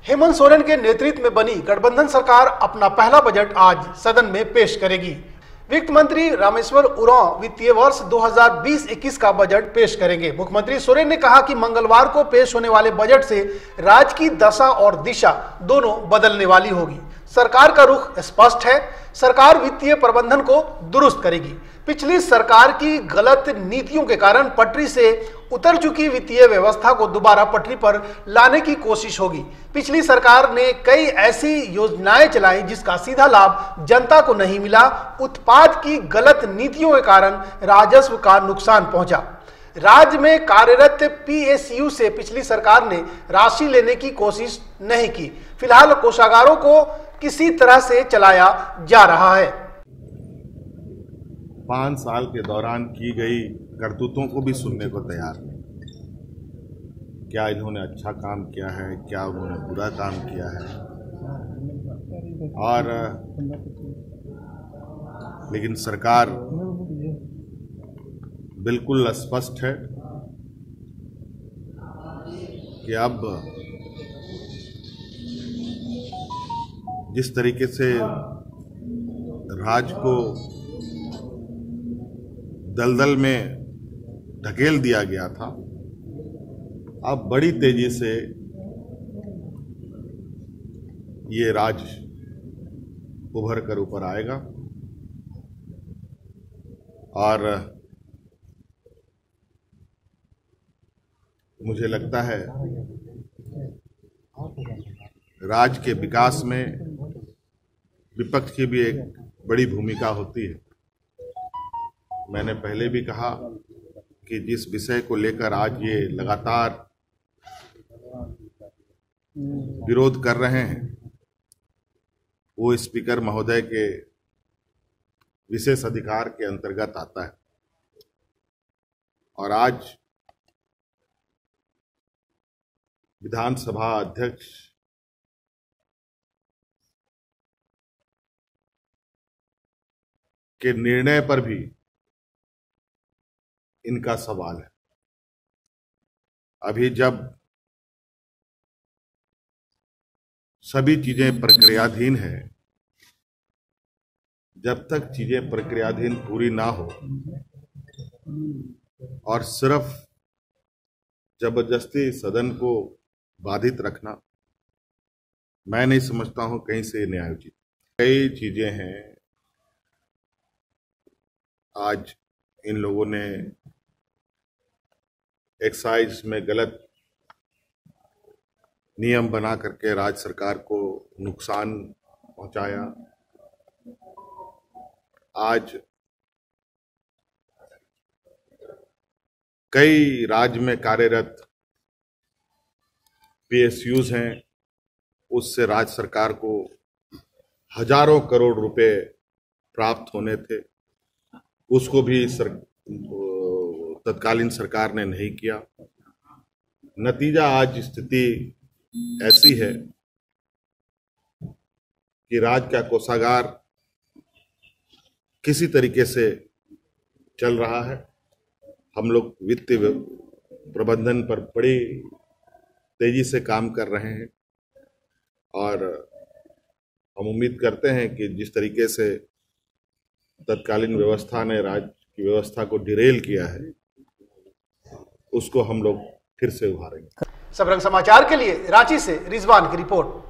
हेमंत सोरेन के नेतृत्व में बनी गठबंधन सरकार अपना पहला बजट आज सदन में पेश करेगी। वित्त मंत्री रामेश्वर उरांव वित्तीय वर्ष 2020-21 का बजट पेश करेंगे। मुख्यमंत्री सोरेन ने कहा कि मंगलवार को पेश होने वाले बजट से राज्य की दशा और दिशा दोनों बदलने वाली होगी। सरकार का रुख स्पष्ट है। सरकार वित्तीय प्रबंधन को दुरुस्त करेगी। पिछली सरकार की गलत नीतियों के कारण पटरी से उतर चुकी वित्तीय व्यवस्था को दोबारा पटरी पर लाने की कोशिश होगी। पिछली सरकार ने कई ऐसी योजनाएं चलाई जिसका सीधा लाभ जनता को नहीं मिला। उत्पाद की गलत नीतियों के कारण राजस्व का नुकसान पहुंचा। राज्य में कार्यरत पीएसयू से पिछली सरकार ने राशि लेने की कोशिश नहीं की। फिलहाल कोषागारों को किसी तरह से चलाया जा रहा है। 5 साल के दौरान की गई करतूतों को भी सुनने को तैयार नहीं। क्या इन्होंने अच्छा काम किया है, क्या उन्होंने बुरा काम किया है। और लेकिन सरकार बिल्कुल स्पष्ट है कि अब जिस तरीके से राज्य को दलदल में ढकेल दिया गया था, अब बड़ी तेजी से ये राज्य उभर कर ऊपर आएगा। और मुझे लगता है राज्य के विकास में विपक्ष की भी एक बड़ी भूमिका होती है। मैंने पहले भी कहा कि जिस विषय को लेकर आज ये लगातार विरोध कर रहे हैं वो स्पीकर महोदय के विशेष अधिकार के अंतर्गत आता है। और आज विधानसभा अध्यक्ष के निर्णय पर भी इनका सवाल है। अभी जब सभी चीजें प्रक्रियाधीन है, जब तक चीजें प्रक्रियाधीन पूरी ना हो और सिर्फ जबरदस्ती सदन को बाधित रखना, मैं नहीं समझता हूं कहीं से न्यायोचित। कई चीजें हैं आज इन लोगों ने एक्साइज में गलत नियम बना करके राज्य सरकार को नुकसान पहुंचाया। आज कई राज्य में कार्यरत पीएसयूज हैं, उससे राज्य सरकार को हजारों करोड़ रुपए प्राप्त होने थे, उसको भी तत्कालीन सरकार ने नहीं किया। नतीजा आज स्थिति ऐसी है कि राज्य का कोषागार किसी तरीके से चल रहा है। हम लोग वित्तीय प्रबंधन पर बड़ी तेजी से काम कर रहे हैं और हम उम्मीद करते हैं कि जिस तरीके से तत्कालीन व्यवस्था ने राज्य की व्यवस्था को डिरेल किया है, उसको हम लोग फिर से उभारेंगे। सबरंग समाचार के लिए रांची से रिजवान की रिपोर्ट।